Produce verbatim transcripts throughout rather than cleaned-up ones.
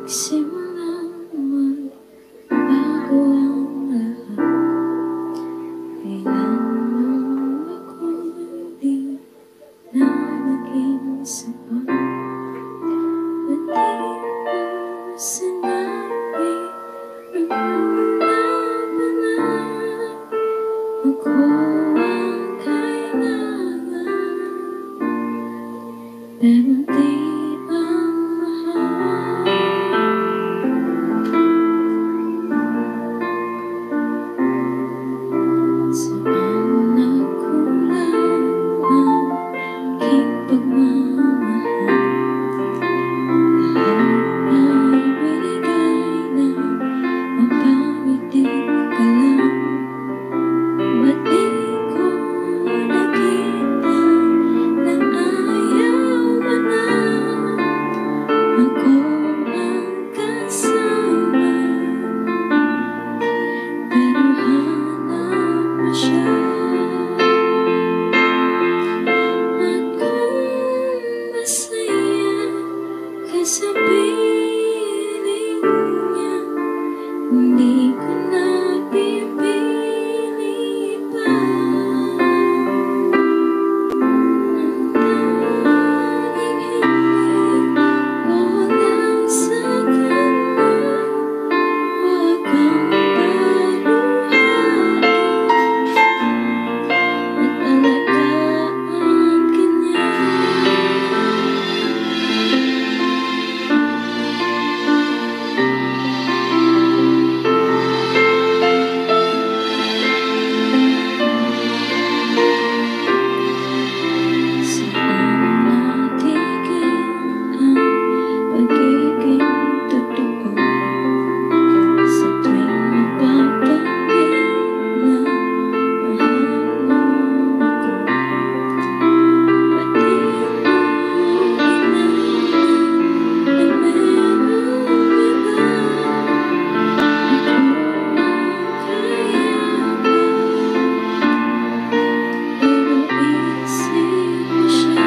Nagsimulang magbago ang lahat. Kailan mo ako di na naging sapat? Ba't di mo sinabi nung una pa na ako ang kailangan? Pero di ang mahal. Saan nagkulang ang aking pagmamahal? Lahat ay binigay na mapangiti ka lang. Ba't di ko nakita na ayaw mo na ako ang kasama? Pero hanap mo siya. At kung masaya ka sa piling niya, hindi ko na pipili pa. Ang tanging hindi ko lang sa kanya, huwag kang paluhain at alagaan ka niya. Saan natigil ang pagiging totoo? Sa tuwing napapanggil na mahal mo ako, ba't di mo inamin na merong iba? Ako ang kayaban, pero isip mo siya.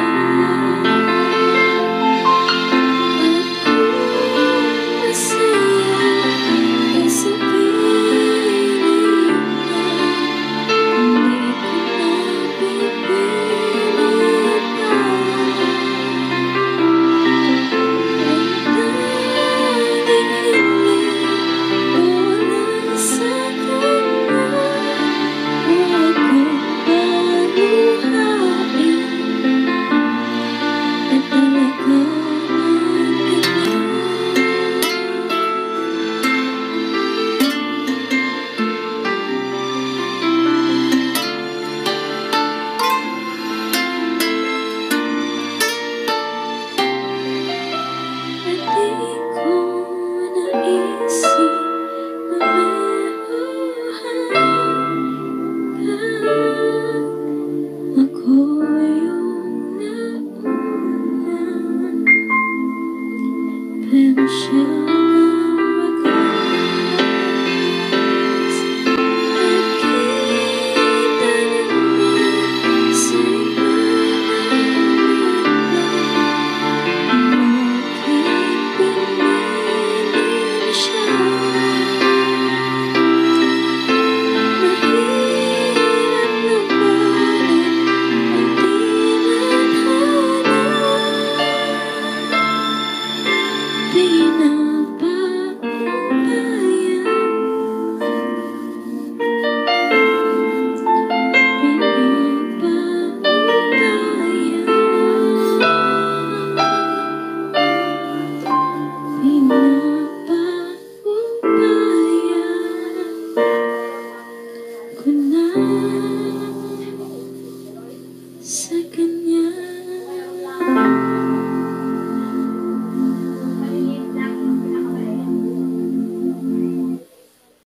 At kung masaya ka sa piling niya, hindi ko na pipili pa. Ang tanging hindi ko lang sa kanya, huwag kang paluhain at alagaan ka niya. At di ko naisip na meron ka. Ako yung nauna, pero siya ang wakas. Nakita naman sa iba naman, bakit pinili mo siya? Mahirap na bakit ang di nadhana? Pinapaubaya, pinapaubaya, pinapaubaya ko na.